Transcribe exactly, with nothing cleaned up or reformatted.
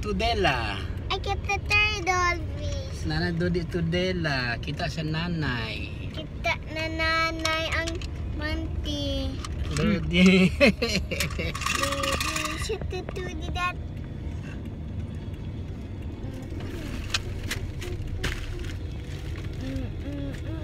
Tudela. I get the turtle fish. Nanay Dodi Tudela. Kita sa nanay. Kita na nanay ang manti. Dodi. Baby, shoot the tudi that. Mm, mm, mm.